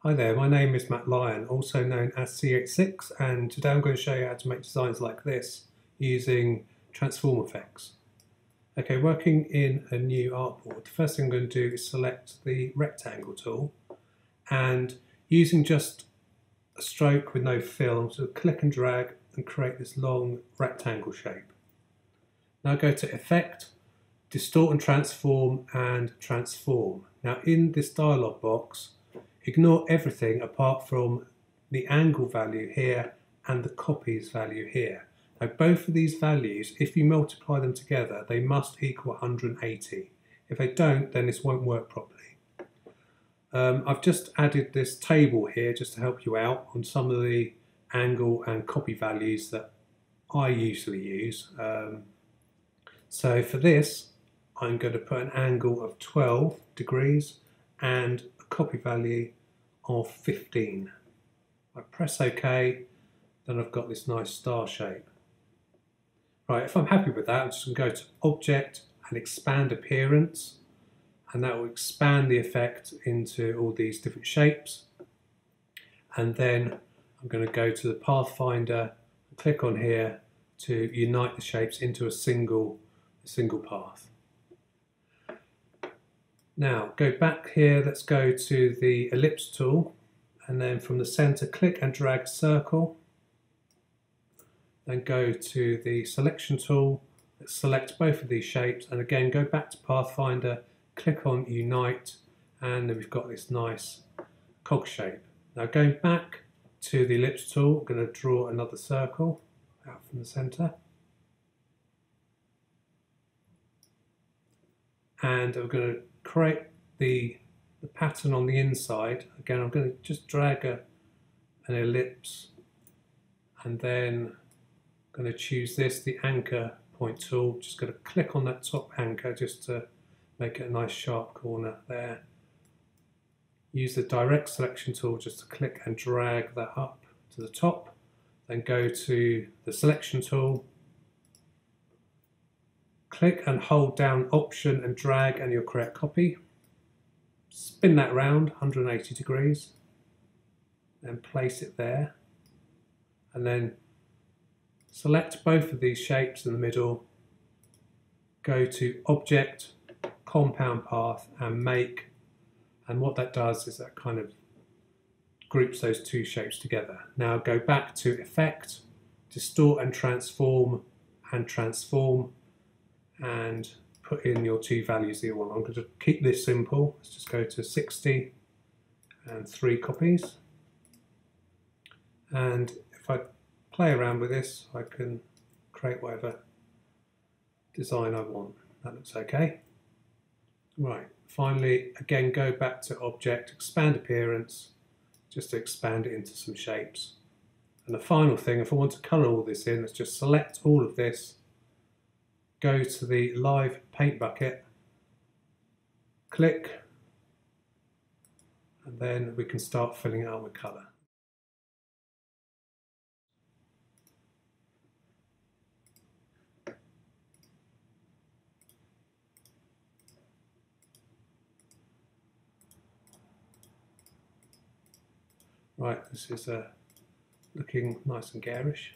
Hi there, my name is Matt Lyon, also known as C86, and today I'm going to show you how to make designs like this using transform effects. Okay, working in a new artboard, the first thing I'm going to do is select the rectangle tool, and using just a stroke with no fill, I'm going to click and drag and create this long rectangle shape. Now go to Effect, Distort and Transform, and Transform. Now in this dialog box, ignore everything apart from the angle value here and the copies value here. Now both of these values, if you multiply them together, they must equal 180. If they don't, then this won't work properly. I've just added this table here just to help you out on some of the angle and copy values that I usually use. So for this, I'm going to put an angle of 12 degrees and a copy value of 15. I press OK, then I've got this nice star shape. Right, if I'm happy with that, I'm just going to go to Object and Expand Appearance, and that will expand the effect into all these different shapes. And then I'm going to go to the Pathfinder and click on here to unite the shapes into a single path. Now go back here, let's go to the ellipse tool, and then from the center click and drag circle, then go to the selection tool, let's select both of these shapes, and again go back to Pathfinder, click on unite, and then we've got this nice cog shape. Now going back to the ellipse tool, I'm going to draw another circle out from the center, and I'm going to create the pattern on the inside. Again, I'm going to just drag an ellipse, and then I'm going to choose this, the anchor point tool. Just going to click on that top anchor just to make it a nice sharp corner there. Use the direct selection tool just to click and drag that up to the top. Then go to the selection tool, click and hold down Option and drag, and you'll create a copy. Spin that round 180 degrees, then place it there, and then select both of these shapes in the middle, go to Object, Compound Path, and Make, and what that does is that kind of groups those two shapes together. Now go back to Effect, Distort and Transform, and put in your two values that you want. I'm going to keep this simple. Let's just go to 60 and 3 copies. And if I play around with this, I can create whatever design I want. That looks okay. Right, finally, again, go back to Object, Expand Appearance, just to expand it into some shapes. And the final thing, if I want to colour all this in, let's just select all of this, go to the live paint bucket, click, and then we can start filling it out with colour. Right, this is looking nice and garish.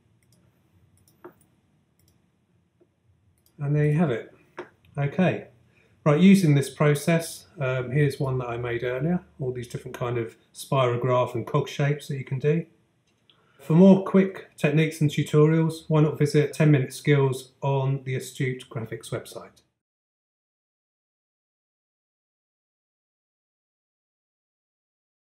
And there you have it. Okay, right, using this process, here's one that I made earlier, all these different kind of spirograph and cog shapes that you can do. For more quick techniques and tutorials, why not visit 10 Minute Skills on the Astute Graphics website.